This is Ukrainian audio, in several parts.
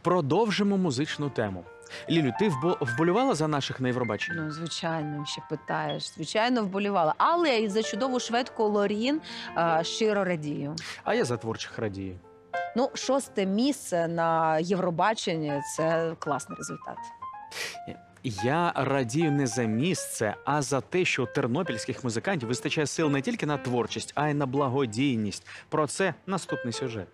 Продовжимо музичну тему. Лілю, ти вболівала за наших на Євробаченні? Ну, звичайно, ще питаєш. Звичайно, вболівала. Але і за чудову шведку Лорін щиро радію. А я за творчих радію. Ну, 6-те місце на Євробаченні – це класний результат. Я радію не за місце, а за те, що у тернопільських музикантів вистачає сил не тільки на творчість, а й на благодійність. Про це наступний сюжет.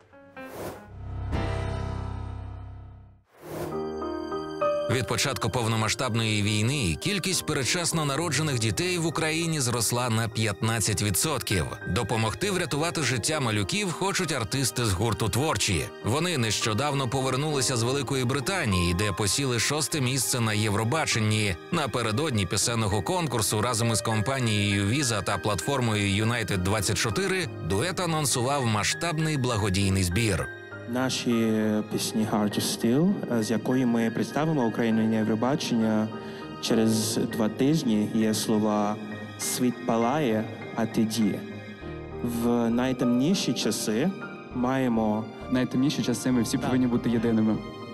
Від початку повномасштабної війни кількість передчасно народжених дітей в Україні зросла на 15%. Допомогти врятувати життя малюків хочуть артисти з гурту «Творчі». Вони нещодавно повернулися з Великої Британії, де посіли 6-те місце на Євробаченні. Напередодні пісенного конкурсу разом із компанією «Віза» та платформою «United24» дует анонсував масштабний благодійний збір. Наші пісні «Hard to Steal», з якої ми представимо Україну на Євробачення, через 2 тижні є слова «Світ палає, а ти діє». В найтемніші часи маємо... Найтемніші часи ми всі повинні бути єдиними.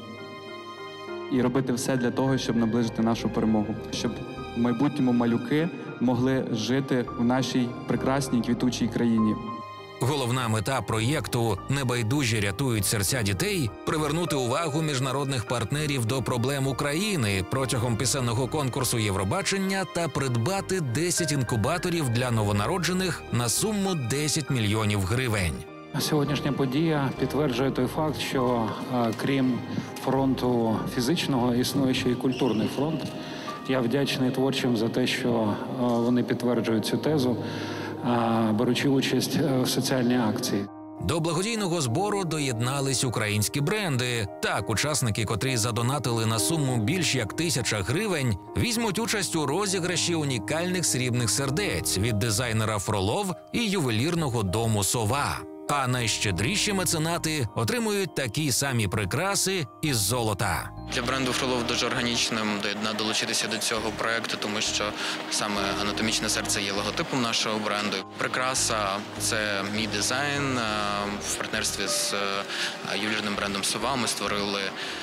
І робити все для того, щоб наближити нашу перемогу. Щоб в майбутньому малюки могли жити в нашій прекрасній квітучій країні. Головна мета проєкту «Небайдужі рятують серця дітей» – привернути увагу міжнародних партнерів до проблем України протягом пісенного конкурсу Євробачення та придбати 10 інкубаторів для новонароджених на суму 10 мільйонів гривень. Сьогоднішня подія підтверджує той факт, що крім фронту фізичного, існує ще й культурний фронт. Я вдячний творчим за те, що вони підтверджують цю тезу, беручи участь в соціальній акції. До благодійного збору доєднались українські бренди. Так, учасники, котрі задонатили на суму більш як 1000 гривень, візьмуть участь у розіграші унікальних срібних сердець від дизайнера «Фролов» і ювелірного дому «Сова». А найщедріші меценати отримують такі самі прикраси із золота. Для бренду «Фролов» дуже органічним долучитися до цього проєкту, тому що саме анатомічне серце є логотипом нашого бренду. Прикраса – це мій дизайн. В партнерстві з ювелірним брендом «Сова» ми створили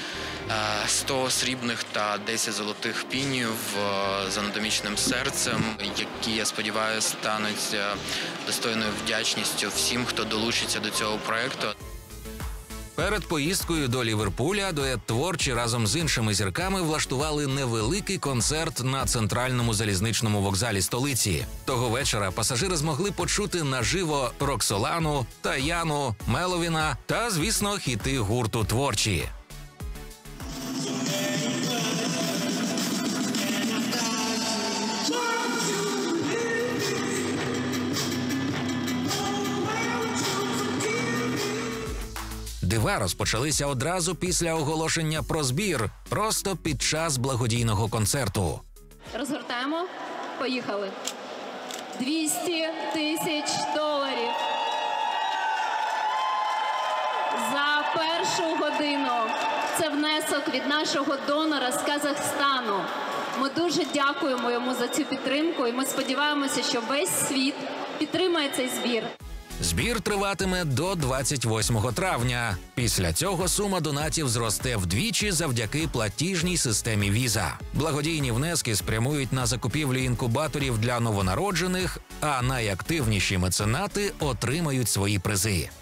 100 срібних та 10 золотих пінів з анатомічним серцем, які, я сподіваюся, стануть достойною вдячністю всім, хто долучиться до цього проєкту. Перед поїздкою до Ліверпуля дует «Творчі» разом з іншими зірками влаштували невеликий концерт на центральному залізничному вокзалі столиці. Того вечора пасажири змогли почути наживо Роксолану, Таяну, Меловіна та, звісно, хіти гурту «Творчі». Дива розпочалися одразу після оголошення про збір, просто під час благодійного концерту. Розгортаємо. Поїхали. $200 000 за першу годину. Це внесок від нашого донора з Казахстану. Ми дуже дякуємо йому за цю підтримку і ми сподіваємося, що весь світ підтримає цей збір. Збір триватиме до 28 травня. Після цього сума донатів зросте вдвічі завдяки платіжній системі «Віза». Благодійні внески спрямують на закупівлю інкубаторів для новонароджених, а найактивніші меценати отримають свої призи.